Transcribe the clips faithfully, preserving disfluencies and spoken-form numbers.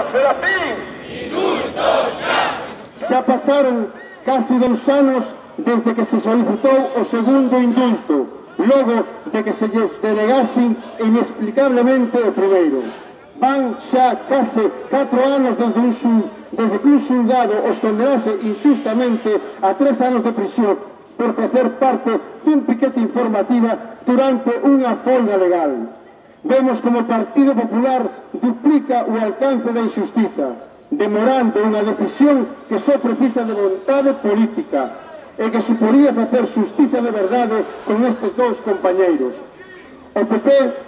Serafín! Indultos xa! Xa pasaron casi dous anos desde que se solicitou o segundo indulto, logo de que se lles denegasen inexplicablemente o primeiro. Van xa case catro anos desde, un xul, desde que un xulgado os condenase injustamente a tres anos de prisión por facer parte dun piquete informativa durante unha folga legal. Vemos como o Partido Popular duplica o alcance da injustiza, demorando unha decisión que só precisa de vontade política e que suporía facer xustiza de verdade con estes dous compañeiros. O P P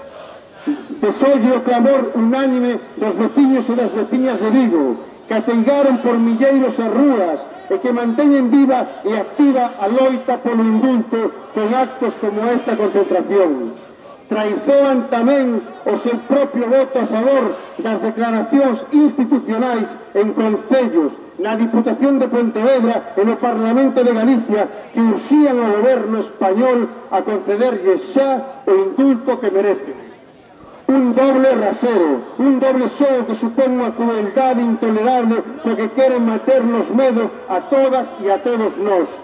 desolle o clamor unánime dos veciños e das veciñas de Vigo, que ateigaron por milleiros as rúas e que manteñen viva e activa a loita polo indulto con actos como esta concentración. Traizoan tamén o seu propio voto a favor das declaracións institucionais en concellos, na Diputación de Pontevedra e no Parlamento de Galicia que urxían ao goberno español a concederlles xa o indulto que merecen. Un doble rasero, un doble xogo que supón unha crueldade intolerable porque queren meternos medo a todas e a todos nós,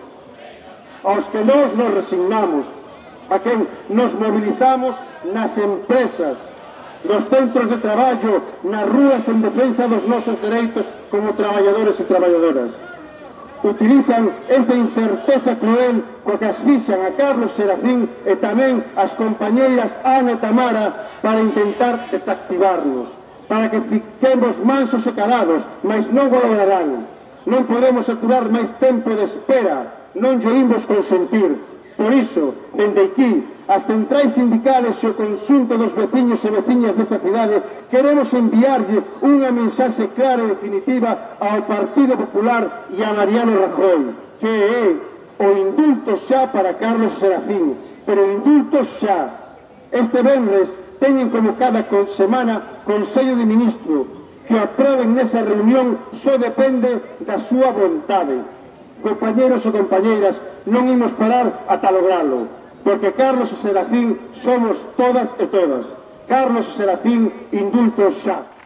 aos que nós nos resignamos, a quen nos mobilizamos nas empresas, nos centros de traballo, nas rúas en defensa dos nosos dereitos como traballadores e traballadoras. Utilizan esta incerteza cruel coa que asfixian a Carlos Serafín e tamén as compañeiras Ana e Tamara para intentar desactivarnos, para que fiquemos mansos e calados, mas non o lograrán. Non podemos aturar máis tempo de espera, non lle imos consentir. Por iso, dende aquí, as centrais sindicales e o conxunto dos veciños e veciñas desta cidade queremos enviarlle unha mensaxe clara e definitiva ao Partido Popular e a Mariano Rajoy, que é o indulto xa para Carlos Serafín, pero indulto xa. Este venres teñen como cada semana Consello de Ministros, que o aproben nesa reunión só depende da súa vontade. Compañeros e compañeiras, non imos parar ata logralo, porque Carlos e Serafín somos todas e todas. Carlos e Serafín, indultos xa.